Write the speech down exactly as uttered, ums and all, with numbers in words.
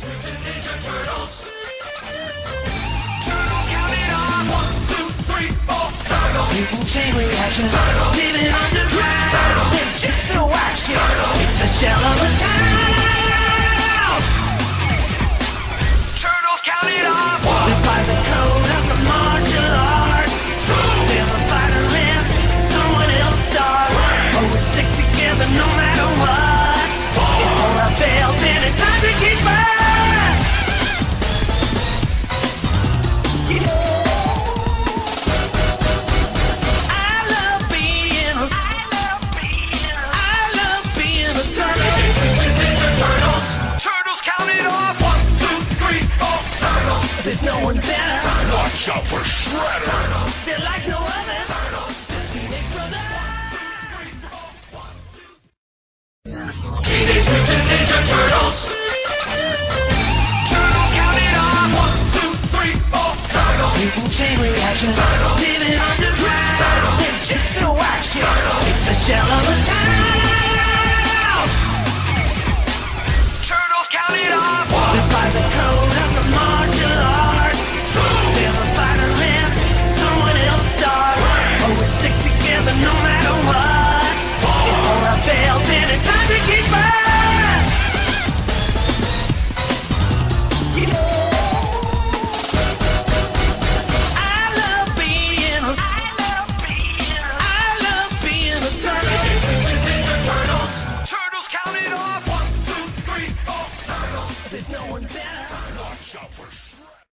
Mutant Ninja Turtles. Turtles count it off. One, two, three, four. Turtles. Mutant chain reaction. Turtles. Living underground. Turtles. Ninjutsu action. Turtles. It's a shell of a time.